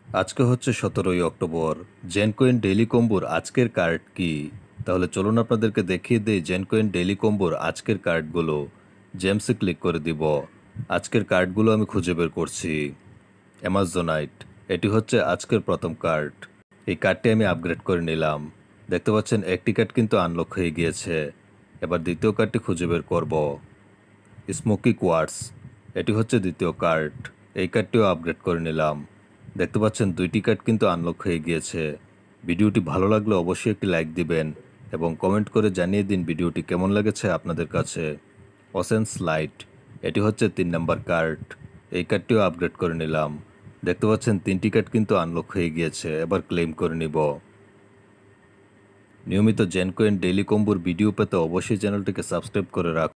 আজকে হচ্ছে 17ই October. জেনকয়েন daily কম্বোর আজকের কার্ড কি? তাহলে চলুন আপনাদেরকে দেখিয়ে দেই জেনকয়েন ডেইলি কম্বোর আজকের কার্ডগুলো। জেমসে ক্লিক করে দিব। আজকের কার্ডগুলো আমি খুঁজে বের করছি। অ্যামাজোনাইট, এটি হচ্ছে আজকের প্রথম কার্ড। এই কার্ডটি আমি আপগ্রেড করে নিলাম। দেখতে পাচ্ছেন একটি কার্ড কিন্তু আনলক হয়ে গিয়েছে। এবার দ্বিতীয় কার্ডটি খুঁজে বের করব। স্মোকি কোয়ার্টস, এটি হচ্ছে দ্বিতীয় কার্ড। এই কার্ডটিও আপগ্রেড করে নিলাম। দেখতে পাচ্ছেন দুইটি কার্ড কিন্তু আনলক হয়ে গিয়েছে। ভিডিওটি ভালো লাগলে অবশ্যই একটি লাইক দিবেন এবং কমেন্ট করে জানিয়ে দিন ভিডিওটি কেমন লেগেছে আপনাদের কাছে। অসেন্স লাইট, এটি হচ্ছে 3 নম্বর কার্ড। এই কার্ডটিও আপগ্রেড করে নিলাম। দেখতে পাচ্ছেন তিনটি কার্ড কিন্তু আনলক হয়ে গিয়েছে। এবার ক্লেম করে নিব। নিয়মিত জেনকয়েন ডেইলি কম্বোর ভিডিও পেতে অবশ্যই চ্যানেলটিকে সাবস্ক্রাইব করে রাখুন।